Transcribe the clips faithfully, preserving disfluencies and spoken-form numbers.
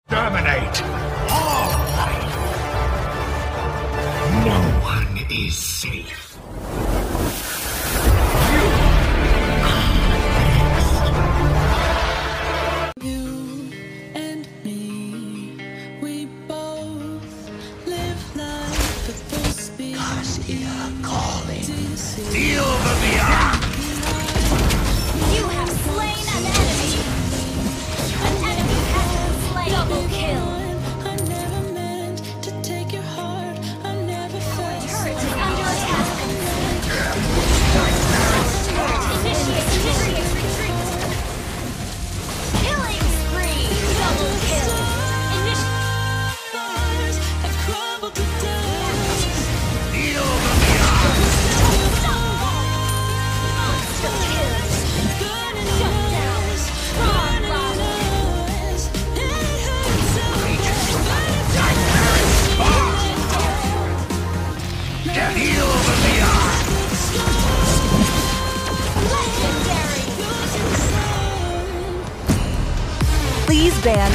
Terminate all life. No one is safe. Please ban.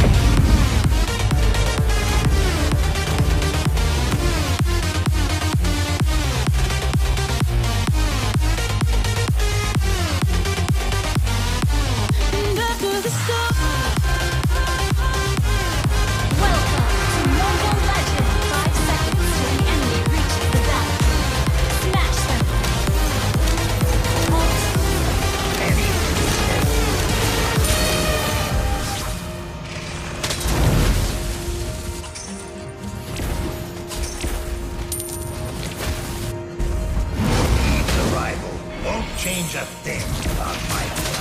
Change a thing about my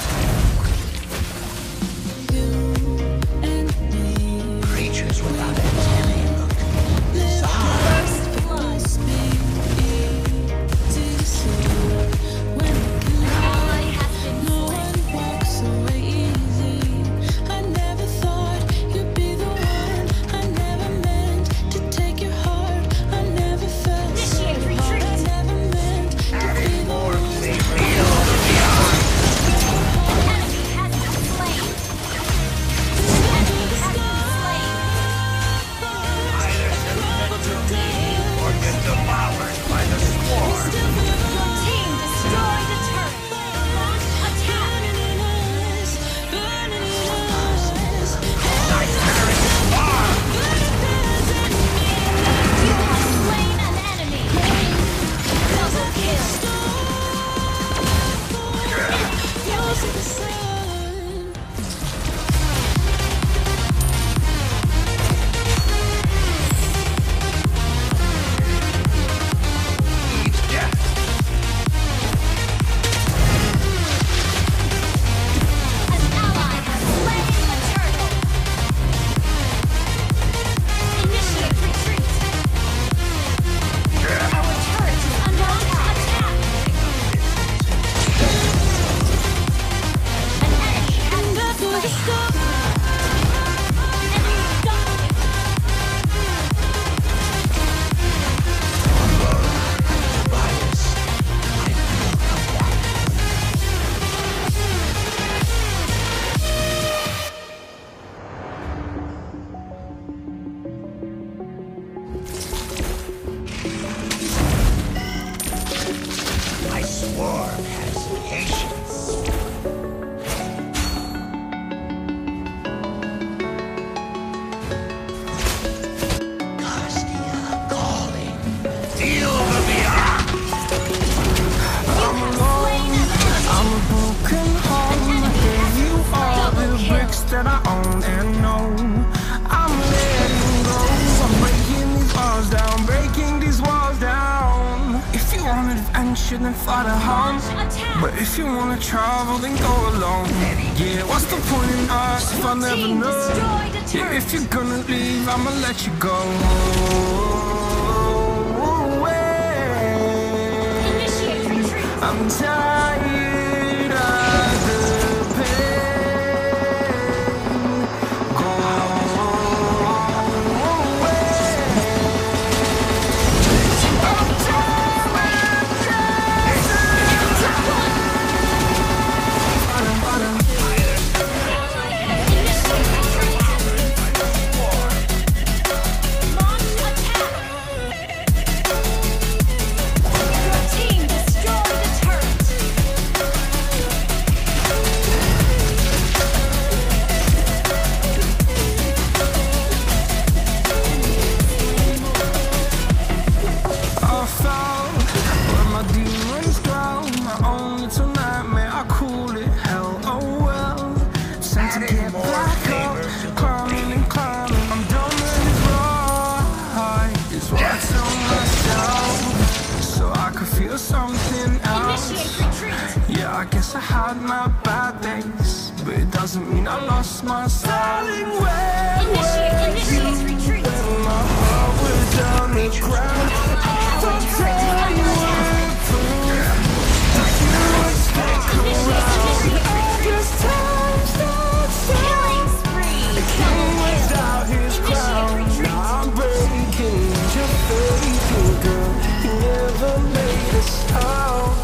plan. Creatures without antennae look that I own and know. I'm letting go. I'm breaking these walls down, breaking these walls down. If you want adventure, then fly to home. But if you wanna travel, then go alone. Yeah, what's the point in us if I never know? Yeah, if you're gonna leave, I'ma let you go. I'm tired of the pain. Go away. I'm tired of chasing. I had my bad days, but it doesn't mean I lost my styling. Where were you when my heart was on the ground? Don't tell me what to do. You would stick around. This time starts out. The king without his crown. Now I'm breaking your faith, girl. You never made a sound.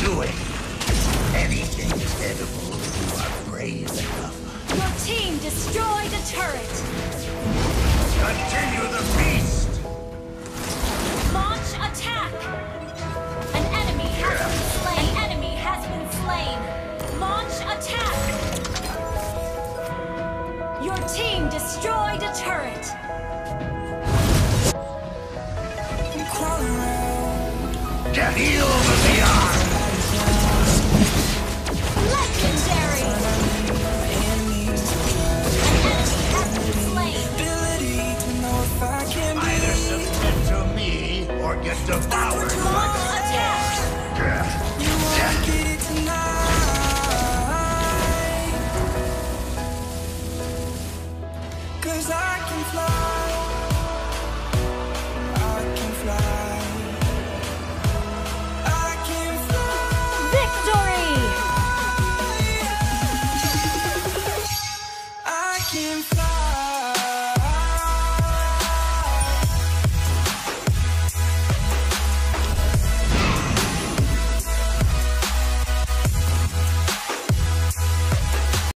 doing? Anything is edible if you are brave enough. Your team destroyed a turret. Continue the feast! Launch attack. An enemy has been slain. An enemy has been slain. Launch attack. Your team destroyed a turret. Get healed with the arm! Legendary. An enemy has been slain. Either submit to me or get devoured by Launch attack. Cause I can fly.